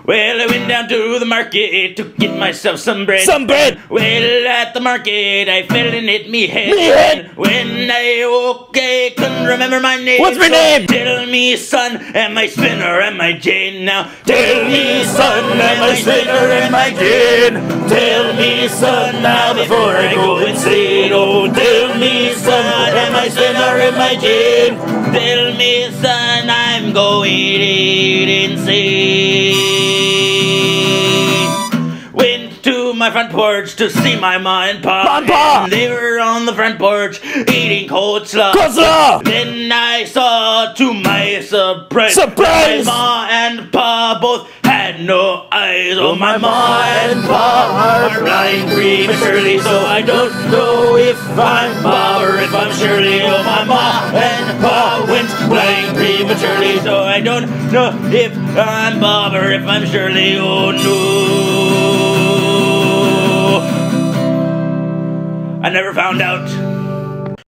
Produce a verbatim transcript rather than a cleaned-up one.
Well, I went down to the market to get myself some bread. Some bread. Well, at the market I fell and hit me head. Me head. When I woke, I couldn't remember my name. What's my So name? Tell me, son, am I spinner, am I Jane now? Tell me, son, am I spinner, am I Jane? Tell me, son, now before I go insane. Oh, tell me, son, am I spinner, am I Jane? Tell me, son, I'm going insane. Went to my front porch to see my ma and pa. Ma and pa. And they were on the front porch eating coleslaw. Coleslaw. Then I saw, to my surprise, Surprise. that my ma and pa both had no eyes. Oh, my ma and pa are blind prematurely, so I don't know if I'm Bob or if I'm Shirley. Oh, my ma and pa went blind prematurely, so I don't know if I'm Bob or if I'm Shirley. Oh, no. I never found out.